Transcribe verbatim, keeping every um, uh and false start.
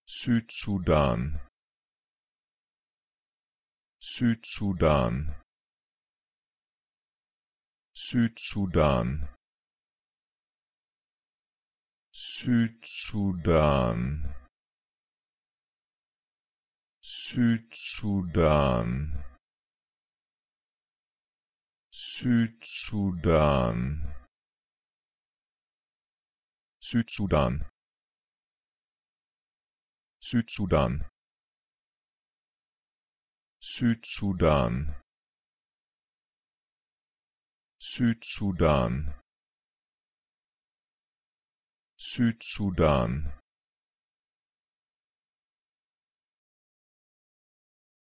Südsudan, Südsudan, Südsudan, Südsudan, Südsudan, Südsudan, Südsudan, Südsudan, Südsudan, Südsudan, Südsudan,